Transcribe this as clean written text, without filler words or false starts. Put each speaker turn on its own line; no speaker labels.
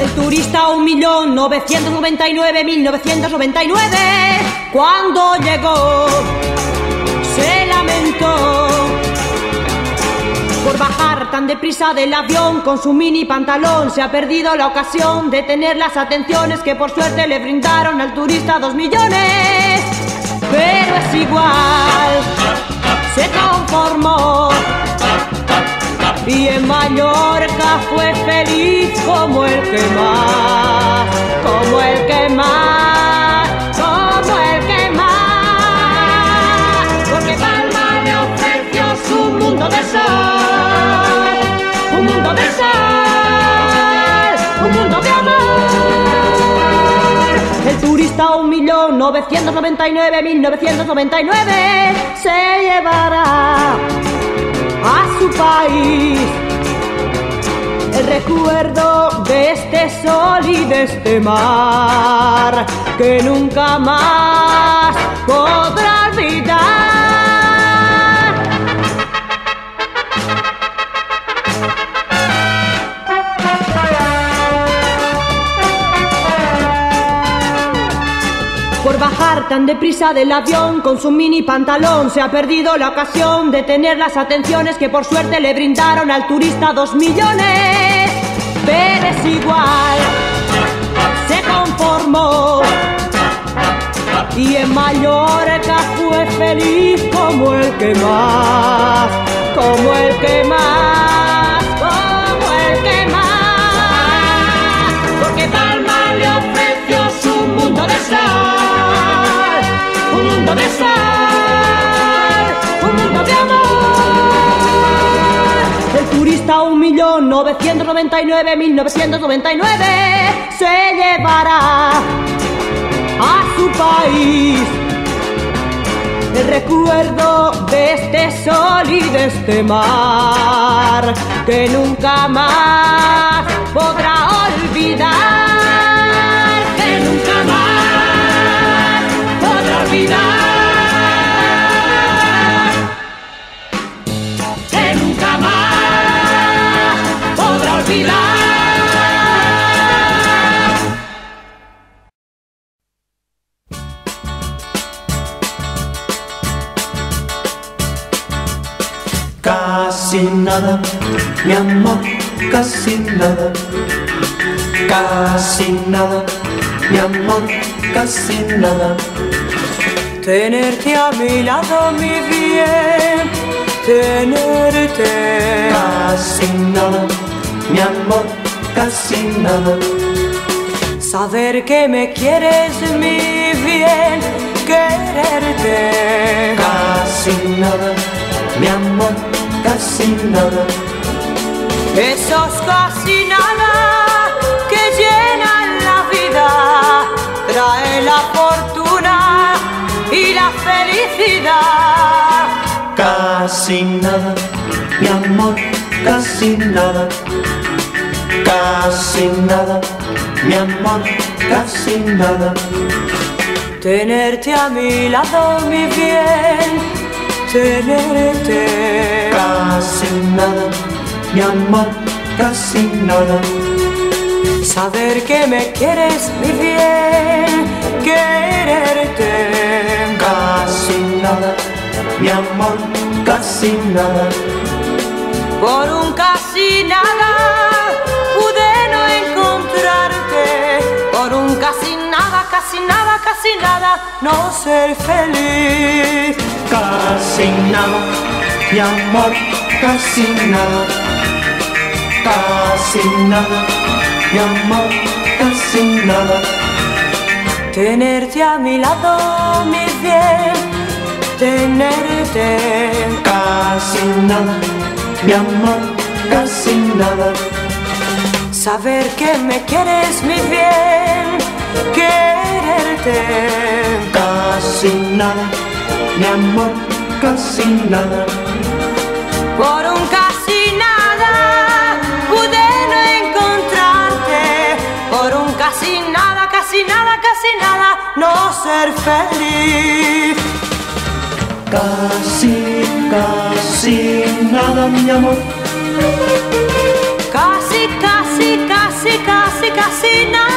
El turista 1.999.999, cuando llegó, se lamentó por bajar tan deprisa del avión con su mini pantalón. Se ha perdido la ocasión de tener las atenciones que por suerte le brindaron al turista 2 millones. Pero es igual, se conformó y en Mallorca fue feliz como el que más, como el que más, como el que más. Porque Palma le ofreció su mundo de sol, un mundo de sol, un mundo de amor. El turista 1.999.999 se llevará a su país el recuerdo de este sol y de este mar que nunca más podrá olvidar. Por bajar tan deprisa del avión con su mini pantalón, se ha perdido la ocasión de tener las atenciones que por suerte le brindaron al turista 2 millones. Pero es igual, se conformó y en Mallorca fue feliz como el que más, como el que más, como el que más. Porque Palma le ofreció su mundo de sol, un mundo de sol, un mundo de amor. El turista 1.999.999 se llevará a su país el recuerdo de este sol y de este mar que nunca más podrá olvidar, que nunca más podrá olvidar, que nunca más podrá olvidar.
Casi nada, mi amor, casi nada. Casi nada, mi amor, casi nada.
Tenerte a mi lado, mi bien, tenerte.
Casi nada, mi amor, casi nada.
Saber que me quieres, mi bien, quererte.
Casi nada, mi amor, casi nada.
Esos casi nada que llenan la vida, traen la fortuna y la felicidad.
Casi nada, mi amor, casi nada. Casi nada, mi amor, casi nada.
Tenerte a mi lado, mi bien, tenerte.
Casi nada, mi amor, casi nada.
Saber que me quieres, mi bien, quererte.
Casi nada, mi amor, casi nada.
Por un casi nada pude no encontrarte. Por un casi nada, casi nada, casi nada, no ser feliz.
Casi nada, mi amor, casi nada. Casi nada, mi amor, casi nada.
Tenerte a mi lado, mi bien, tenerte.
Casi nada, mi amor, casi nada.
Saber que me quieres, mi bien, quererte.
Casi nada, mi amor, casi nada.
Por un casi nada pude no encontrarte. Por un casi nada, casi nada, casi nada, no ser feliz.
Casi, casi nada, mi amor.
Casi, casi, casi, casi, casi sin nada.